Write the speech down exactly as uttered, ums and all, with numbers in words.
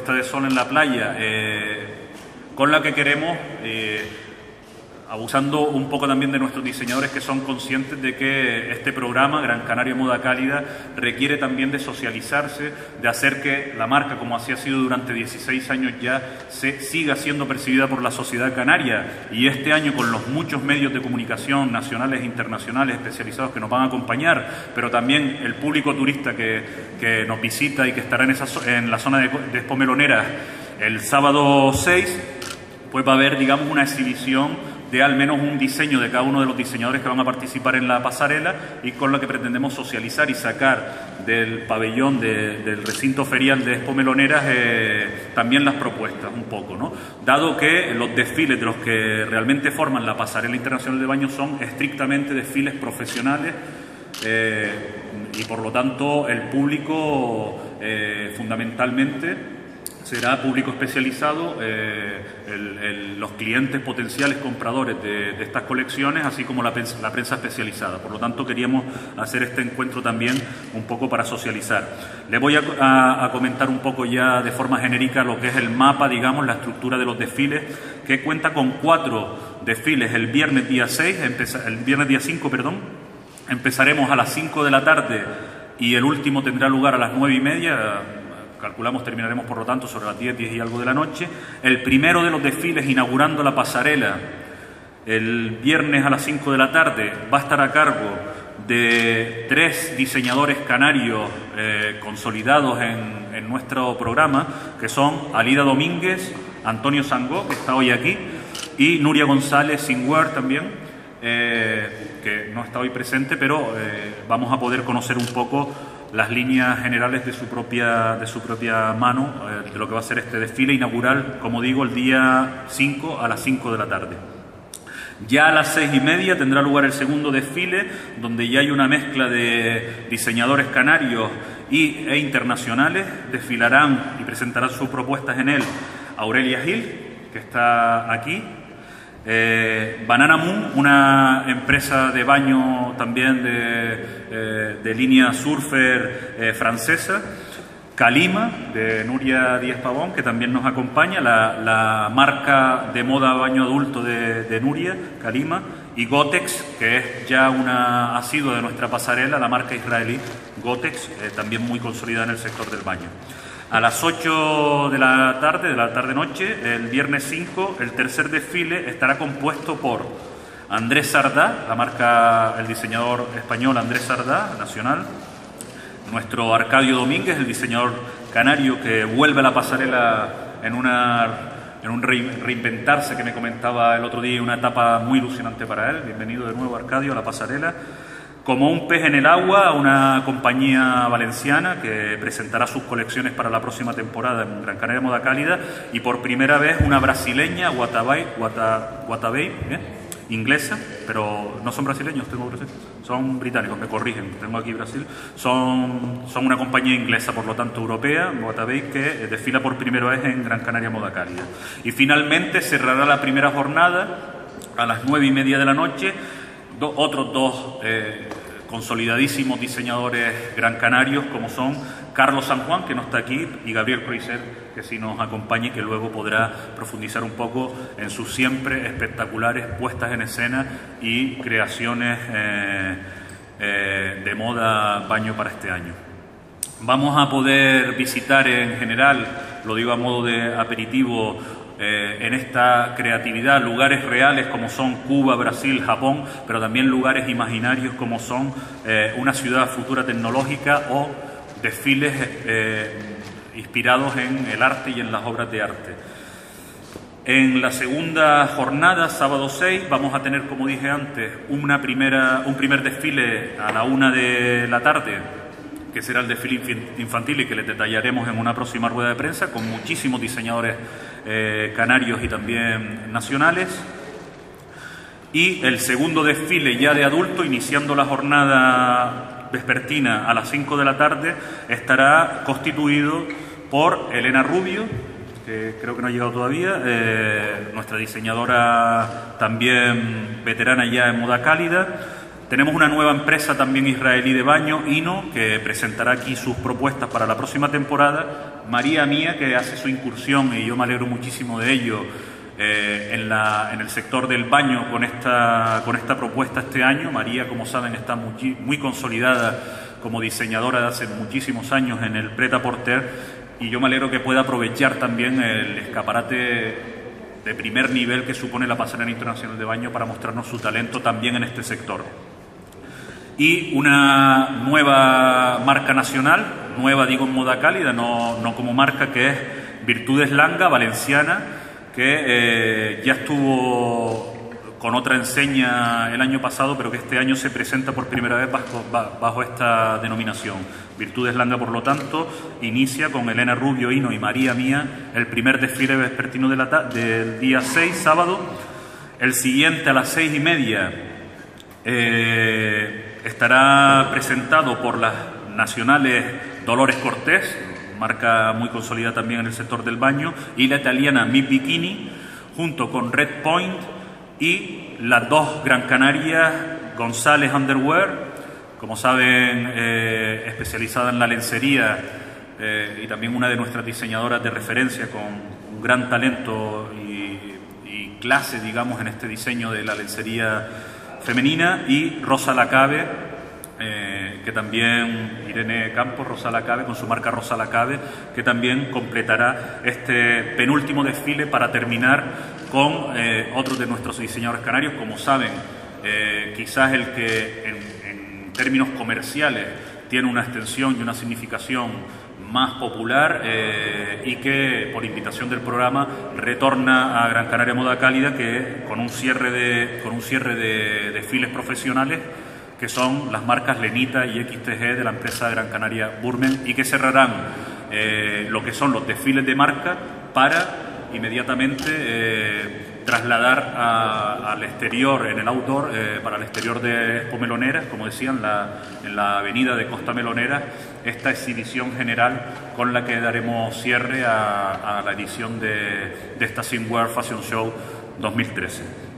puesta de sol en la playa, eh, con la que queremos, eh, abusando un poco también de nuestros diseñadores, que son conscientes de que este programa, Gran Canaria Moda Cálida, requiere también de socializarse, de hacer que la marca, como así ha sido durante dieciséis años ya, se siga siendo percibida por la sociedad canaria. Y este año, con los muchos medios de comunicación nacionales e internacionales especializados que nos van a acompañar, pero también el público turista que, que nos visita y que estará en, esa, en la zona de, de Expo Meloneras el sábado seis, pues va a haber, digamos, una exhibición de al menos un diseño de cada uno de los diseñadores que van a participar en la pasarela, y con la que pretendemos socializar y sacar del pabellón de, del recinto ferial de Expo Meloneras eh, también las propuestas un poco, ¿no? Dado que los desfiles de los que realmente forman la pasarela internacional de baño son estrictamente desfiles profesionales, eh, y por lo tanto el público eh, fundamentalmente será público especializado, eh, el, el, los clientes potenciales compradores de, de estas colecciones, así como la, la prensa especializada. Por lo tanto, queríamos hacer este encuentro también un poco para socializar. Les voy a, a, a comentar un poco ya de forma genérica lo que es el mapa, digamos, la estructura de los desfiles, que cuenta con cuatro desfiles. El viernes día seis, el viernes día cinco, perdón, empezaremos a las cinco de la tarde y el último tendrá lugar a las nueve y media. Calculamos terminaremos, por lo tanto, sobre las diez, diez y algo de la noche. El primero de los desfiles, inaugurando la pasarela, el viernes a las cinco de la tarde, va a estar a cargo de tres diseñadores canarios eh, consolidados en, en nuestro programa, que son Alida Domínguez, Antonio Sangó, que está hoy aquí, y Nuria González Singwer también, eh, que no está hoy presente, pero eh, vamos a poder conocer un poco las líneas generales de su propia, de su propia mano, eh, de lo que va a ser este desfile inaugural, como digo, el día cinco a las cinco de la tarde. Ya a las seis y media tendrá lugar el segundo desfile, donde ya hay una mezcla de diseñadores canarios y, e internacionales. Desfilarán y presentarán sus propuestas en él Aurelia Gil, que está aquí, Eh, Banana Moon, una empresa de baño también de, eh, de línea surfer eh, francesa, Calima, de Nuria Díaz Pavón, que también nos acompaña, la, la marca de moda baño adulto de, de Nuria, Calima, y Gotex, que es ya una asidua de nuestra pasarela, la marca israelí Gotex, eh, también muy consolidada en el sector del baño. A las ocho de la tarde, de la tarde-noche, el viernes cinco, el tercer desfile estará compuesto por Andrés Sardá, la marca, el diseñador español Andrés Sardá, nacional, nuestro Arcadio Domínguez, el diseñador canario que vuelve a la pasarela en, una, en un reinventarse que me comentaba el otro día, una etapa muy ilusionante para él. Bienvenido de nuevo, Arcadio, a la pasarela. Como un pez en el agua, una compañía valenciana que presentará sus colecciones para la próxima temporada en Gran Canaria Moda Cálida, y por primera vez una brasileña, Guatabay, Guata, Guatabay, ¿eh? inglesa, pero no son brasileños, tengo presente, son británicos, me corrigen, tengo aquí Brasil, son, son una compañía inglesa, por lo tanto europea, Guatabay, que desfila por primera vez en Gran Canaria Moda Cálida. Y finalmente cerrará la primera jornada a las nueve y media de la noche, Do, otros dos eh, consolidadísimos diseñadores gran canarios, como son Carlos San Juan, que no está aquí, y Gabriel Croiser, que sí nos acompaña y que luego podrá profundizar un poco en sus siempre espectaculares puestas en escena y creaciones eh, eh, de moda baño para este año. Vamos a poder visitar en general, lo digo a modo de aperitivo, Eh, en esta creatividad, lugares reales como son Cuba, Brasil, Japón, pero también lugares imaginarios como son eh, una ciudad futura tecnológica o desfiles eh, inspirados en el arte y en las obras de arte. En la segunda jornada, sábado seis, vamos a tener, como dije antes, una primera, un primer desfile a la una de la tarde, que será el desfile infantil y que les detallaremos en una próxima rueda de prensa, con muchísimos diseñadores eh, canarios y también nacionales. Y el segundo desfile ya de adulto, iniciando la jornada vespertina a las cinco de la tarde, estará constituido por Elena Rubio, que creo que no ha llegado todavía, eh, nuestra diseñadora también veterana ya en moda cálida, Tenemos una nueva empresa también israelí de baño, Ino, que presentará aquí sus propuestas para la próxima temporada. María Mía, que hace su incursión, y yo me alegro muchísimo de ello, eh, en, la, en el sector del baño con esta, con esta propuesta este año. María, como saben, está muy, muy consolidada como diseñadora de hace muchísimos años en el Pret-a-Porter, y yo me alegro que pueda aprovechar también el escaparate de primer nivel que supone la Pasarela Internacional de Baño para mostrarnos su talento también en este sector. Y una nueva marca nacional, nueva digo en moda cálida, no, no como marca, que es Virtudes Langa, valenciana, que eh, ya estuvo con otra enseña el año pasado, pero que este año se presenta por primera vez bajo, bajo esta denominación. Virtudes Langa, por lo tanto, inicia con Elena Rubio, Ino y María Mía el primer desfile vespertino de la del día seis, sábado. El siguiente, a las seis y media, eh, estará presentado por las nacionales Dolores Cortés, marca muy consolidada también en el sector del baño, y la italiana Miss Bikini, junto con Red Point y las dos Gran Canarias González Underwear, como saben, eh, especializada en la lencería, eh, y también una de nuestras diseñadoras de referencia con un gran talento y, y clase, digamos, en este diseño de la lencería femenina, y Rosa Lacabe, eh, que también, Irene Campos, Rosa Lacabe, con su marca Rosa Lacabe, que también completará este penúltimo desfile para terminar con eh, otros de nuestros diseñadores canarios. Como saben, eh, quizás el que en, en términos comerciales tiene una extensión y una significación más popular, eh, y que por invitación del programa retorna a Gran Canaria Moda Cálida, que con un cierre de, con un cierre de desfiles profesionales, que son las marcas Lenita y X T G de la empresa Gran Canaria Burmen, y que cerrarán eh, lo que son los desfiles de marca para inmediatamente eh, trasladar a, al exterior, en el outdoor, eh, para el exterior de Expo Meloneras, como decían, la, en la avenida de Costa Melonera, esta exhibición general con la que daremos cierre a, a la edición de, de esta Simwear Fashion Show dos mil trece.